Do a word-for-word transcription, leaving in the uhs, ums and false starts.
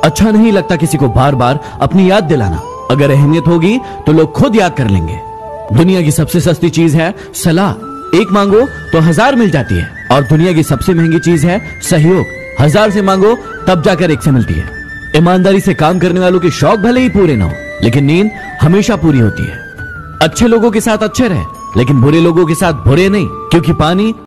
अच्छा नहीं लगता किसी को बार बार अपनी याद दिलाना। अगर अहमियत होगी तो लोग खुद याद कर लेंगे। दुनिया की सबसे सस्ती चीज है सलाह। एक मांगो तो हजार मिल जाती है। और दुनिया की सबसे महंगी चीज है सहयोग। हजार से मांगो तब जाकर एक से मिलती है। ईमानदारी से काम करने वालों के शौक भले ही पूरे ना हो, लेकिन नींद हमेशा पूरी होती है। अच्छे लोगों के साथ अच्छे रहे, लेकिन बुरे लोगों के साथ बुरे नहीं, क्योंकि पानी